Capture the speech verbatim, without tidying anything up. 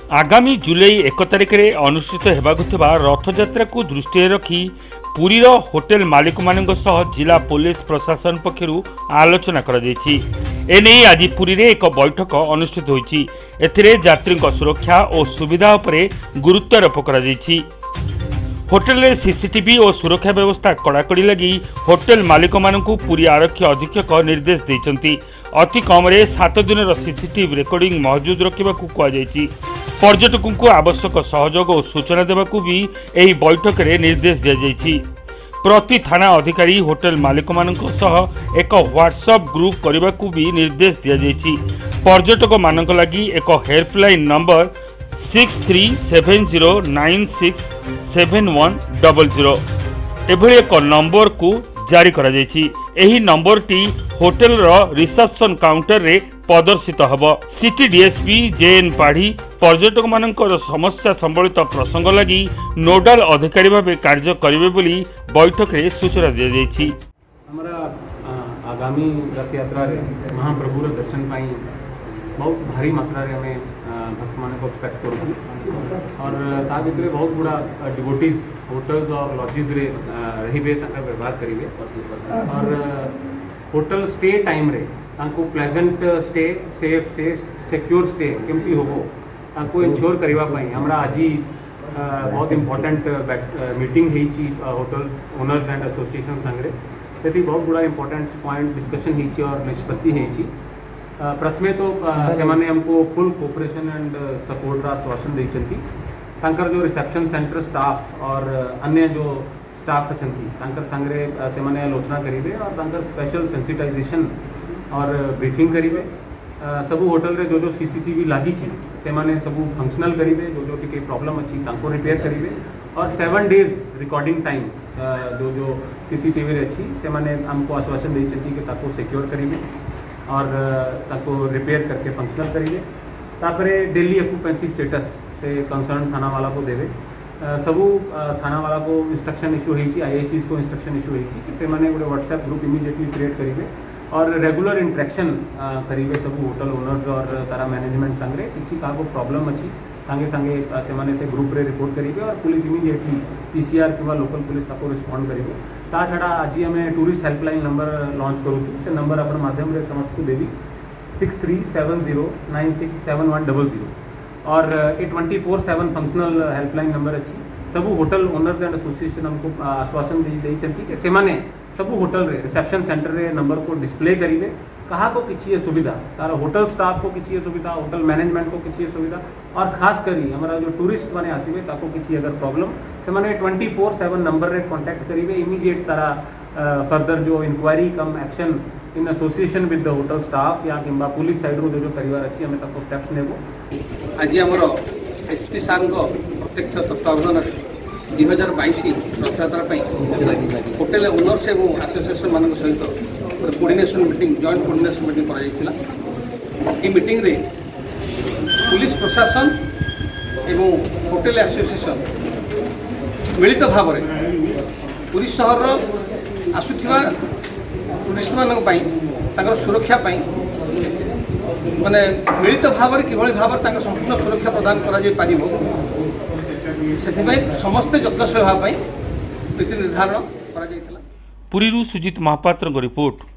आगामी जुलाई एक तारिख में अनुष्ठित होगा रथयात्रा को दृष्टि रखी पुरीर होटेल मालिक मानक सह जिला पुलिस प्रशासन पक्षर आलोचना कर आज पुरी रे एक बैठक अनुष्ठित होती यात्री सुरक्षा और सुविधा उपरे गुरुत्वारोप कर होटेल रे सीसीटीवी और सुरक्षा व्यवस्था कड़ाकड़ी लगी होटेल मालिक मानक पुरी आरक्षी अधीक्षक निर्देश देते अति कम सात दिन सीसीटीवी रेकर्डिंग मौजूद रखा कहुई पर्यटकों को आवश्यक सहयोग और सूचना देवाकू भी यही बैठक में निर्देश दी प्रति थाना अधिकारी होटेल मालिक मानक सह एक व्हाट्सएप ग्रुप करने को भी निर्देश दी पर्यटक मानक लगी एक helpline number six three seven zero nine six seven one double zero एभली एक नंबर को जारी करा एही नंबर टी होटेल रो रिसेप्शन काउंटर रे प्रदर्शित हब सिटी डीएसपी जेएन पाढ़ी पर्यटक मानकर समस्या संबलित प्रसंग लगी नोडाल अधिकारी भाव कार्य करेंगे बोली बैठक में सूचना दी जाइए। हमारा आगामी रथ यात्रा महाप्रभुर दर्शन पाई बहुत भारी मात्रा रे हमें भक्त मान को एक्सपेक्ट करूँ और ता भीतर बहुत गुड़ा डिवोटीज होटल्स और लॉजेस रे रहिबे ताका व्यवहार करिवे और होटल स्टे टाइम रे तांको pleasant stay safe safe secure stay केमती होबो तांको इंश्योर करबा पई हमरा आजी बहुत इंपोर्टेंट मीटिंग हेची होटल ओनर्स एंड एसोसिएशन संगे सेठी बहुत गुड़ा इंपोर्टेंट पॉइंट डिस्कशन हेची और निष्पत्ति हेची। प्रथमे तो से माने हमको फुल कोऑपरेशन एंड सपोर्ट रा आश्वासन देछंती तांकर जो रिसेप्शन सेंटर स्टाफ और अन्य जो स्टाफ अछंती तांकर संगे से माने आलोचना करिवे और तांकर स्पेशल सेंसिटाइजेशन और ब्रीफिंग करिवे सबू होटल रे जो जो सीसीटीवी लागी छी से माने सबू फंक्शनल करिवे जो जो टिके प्रॉब्लम अछि तांको रिपेयर करिवे और सेवन डेज रिकॉर्डिंग टाइम जो जो सीसीटीवी रे अछि से माने हमको आश्वासन देछंती कि ताको सिक्योर करिवे और ताको रिपेयर करके फंक्शनल करेंगे तापरे डेली ऑक्यूपेंसी स्टेटस से कंसर्न थाना वाला को देवे सबू थाना वाला को इंस्ट्रक्शन इशू होती आईआईसी को इंस्ट्रक्शन इशू होती कि से माने गोटे व्हाट्सएप ग्रुप इमीडिएटली क्रिएट करेंगे और रेगुलर इंटरेक्शन करेंगे सबू होटल ओनर्स और तारा मैनेजमेंट संगे किसी का प्रॉब्लम अच्छी संगे संगे से माने से ग्रुप रे रिपोर्ट करेंगे और पुलिस इमीडिएटली पीसीआर किंवा लोकल पुलिस ताको रिस्पॉन्ड करेंगे ता छड़ा आज आम टूरिस्ट हेल्पलाइन नंबर लॉन्च करूँ से नंबर अपन माध्यम रे समस्त को देवी six three seven zero nine six seven one double zero और a twenty four seven functional helpline number अच्छी सबू होटल ओनर्स एंड एसोसिएशन हमको आश्वासन देती कि से माने सबू होटल रे रिसेप्शन सेंटर रे नंबर को डिस्प्ले करेंगे कहा को किसी सुविधा तार होटल स्टाफ को किसी सुविधा होटल मैनेजमेंट को किसी सुविधा और खास करी हमारा जो टूरिस्ट माने आसवे ताको किसी अगर प्रॉब्लम से माने ट्वेंटी फोर सेवन नंबर रे कांटेक्ट करेंगे इमीडिएट तारा फर्दर जो enquiry cum action in association with the hotel staff या किंबा पुलिस साइड रो जो जो परिवार अच्छी हमें ताको स्टेप्स नेबो आज हमर एसपी सार को प्रत्यक्ष तत्वावधान दुई हजार बैश रथयात्रा होटेल ओनर्स एवं एसोसिएशन मान सहित coordination meeting joint coordination meeting कर मीटिंग रे पुलिस प्रशासन एवं होटेल एसोसिएशन मिलित भाव में पुरी सहर आसुथिबा टूरिस्ट मानक पई ताकर सुरक्षा पई माने मिलित भाव में किभली भाव में संपूर्ण सुरक्षा प्रदान करा जाय पारिबो सेथिबाई समस्त यत्नशील भाव नीति निर्धारण करा जायतिला। पुरीरू सुजित महापात्र रिपोर्ट।